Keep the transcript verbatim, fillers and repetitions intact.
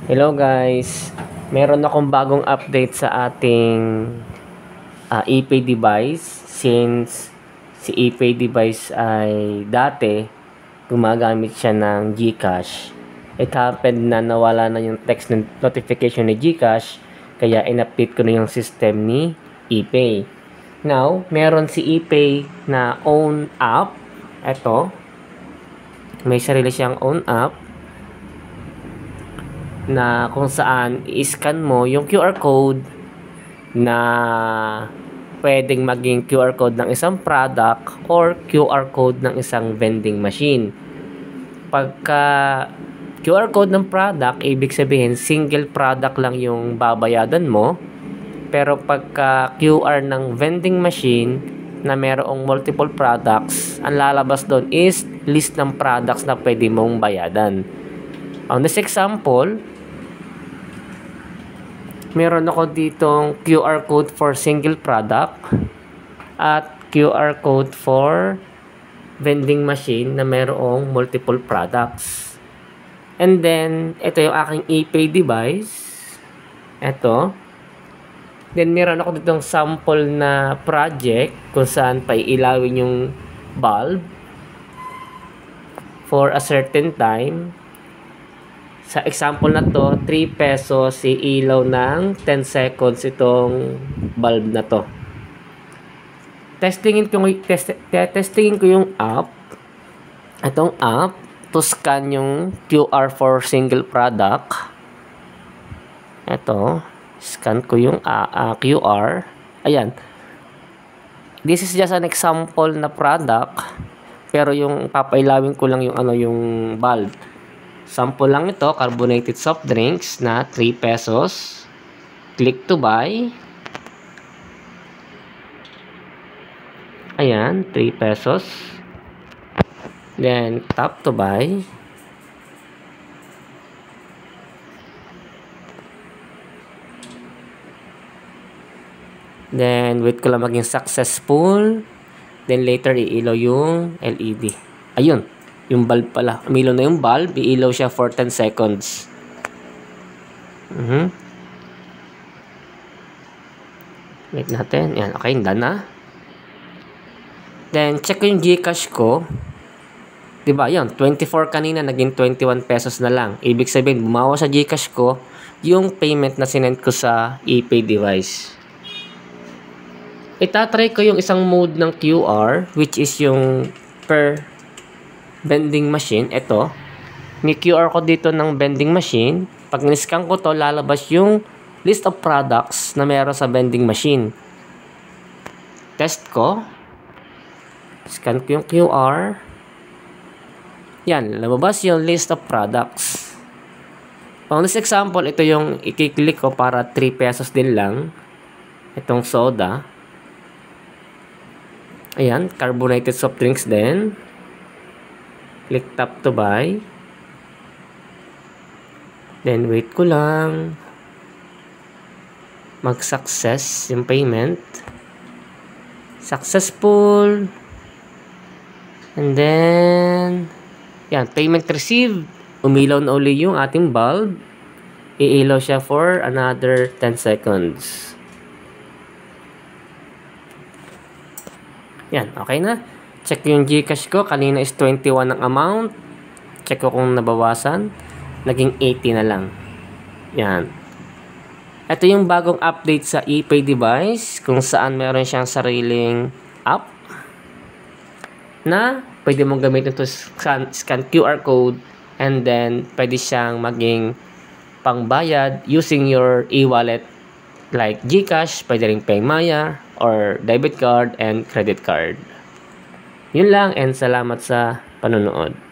Hello guys, meron akong bagong update sa ating uh, ePay device since si ePay device ay dati gumagamit siya ng GCash. It happened na nawala na yung text notification ni GCash kaya in-update ko na yung system ni ePay. Now, meron si ePay na own app. Ito, may sarili siyang own app na kung saan i-scan mo yung Q R code na pwedeng maging Q R code ng isang product or Q R code ng isang vending machine. Pagka Q R code ng product, ibig sabihin single product lang yung babayadan mo. Pero pagka Q R ng vending machine na merong multiple products, ang lalabas doon is list ng products na pwede mong bayadan. On this example, meron ako ditong Q R code for single product at Q R code for vending machine na merong multiple products. And then, ito yung aking ePay device. Ito. Then, meron ako ditong sample na project kung saan paiilawin yung bulb for a certain time. Sa example na to, three pesos iilaw ng ten seconds itong bulb na to. Testingin ko, test, testingin ko yung app. Itong app to scan yung Q R for single product. Ito, scan ko yung uh, uh, Q R. Ayan. This is just an example na product, pero yung papailawin ko lang yung ano yung bulb. Sample lang ito, carbonated soft drinks na three pesos. Click to buy. Ayan, three pesos. Then, tap to buy. Then, wait ko lang maging successful. Then, later, iilaw yung L E D. Ayun. Yung bulb pala. Umilaw na yung bulb. Iilaw siya for ten seconds. Uh-huh. Wait natin. Yan. Okay. Done na. Then, check ko yung GCash ko. Diba? Yan. twenty-four kanina. Naging twenty-one pesos na lang. Ibig sabihin, bumawa sa GCash ko yung payment na sinend ko sa ePay device. Itatry ko yung isang mode ng Q R, which is yung per vending machine. Ito, may Q R code dito ng vending machine. Pag niscan ko to, lalabas yung list of products na meron sa vending machine. Test ko. Scan ko yung Q R. Yan, lalabas yung list of products. On this example, ito yung i-click ko para three pesos din lang. Itong soda. Ayan, carbonated soft drinks din. Click tap to buy. Then, wait ko lang. Mag-success yung payment. Successful. And then, yan, payment received. Umilaw na uli yung ating bulb. Iilaw siya for another ten seconds. Yan, okay na. Check yung GCash ko. Kanina is twenty-one ang amount. Check ko kung nabawasan. Naging eighty na lang. Yan. Ito yung bagong update sa ePay device. Kung saan meron siyang sariling app na pwede mong gamitin ito scan, scan Q R code. And then, pwede siyang maging pangbayad using your e-wallet like GCash. Pwede rin PayMaya or debit card and credit card. Yun lang, and salamat sa panonood.